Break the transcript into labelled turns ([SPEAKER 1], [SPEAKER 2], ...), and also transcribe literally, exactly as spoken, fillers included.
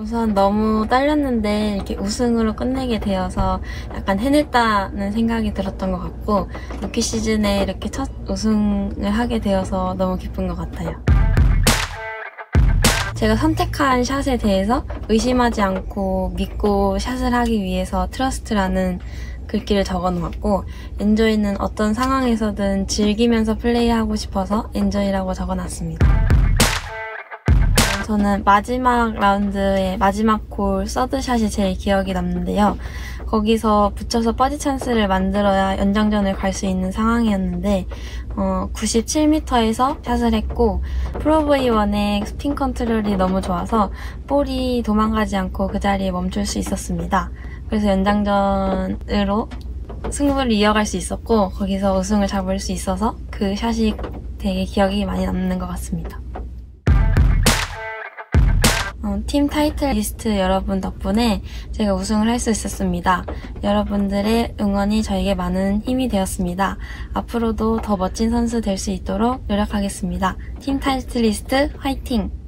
[SPEAKER 1] 우선 너무 떨렸는데 이렇게 우승으로 끝내게 되어서 약간 해냈다는 생각이 들었던 것 같고, 루키 시즌에 이렇게 첫 우승을 하게 되어서 너무 기쁜 것 같아요. 제가 선택한 샷에 대해서 의심하지 않고 믿고 샷을 하기 위해서 트러스트라는 글귀를 적어놓았고, 엔조이는 어떤 상황에서든 즐기면서 플레이하고 싶어서 엔조이라고 적어놨습니다. 저는 마지막 라운드의 마지막 홀 서드샷이 제일 기억에 남는데요. 거기서 붙여서 버디 찬스를 만들어야 연장전을 갈 수 있는 상황이었는데 어, 구십칠 미터에서 샷을 했고, 프로브이원의 스핀 컨트롤이 너무 좋아서 볼이 도망가지 않고 그 자리에 멈출 수 있었습니다. 그래서 연장전으로 승부를 이어갈 수 있었고, 거기서 우승을 잡을 수 있어서 그 샷이 되게 기억이 많이 남는 것 같습니다. 어, 팀 타이틀 리스트 여러분 덕분에 제가 우승을 할 수 있었습니다. 여러분들의 응원이 저에게 많은 힘이 되었습니다. 앞으로도 더 멋진 선수 될 수 있도록 노력하겠습니다. 팀 타이틀 리스트 화이팅!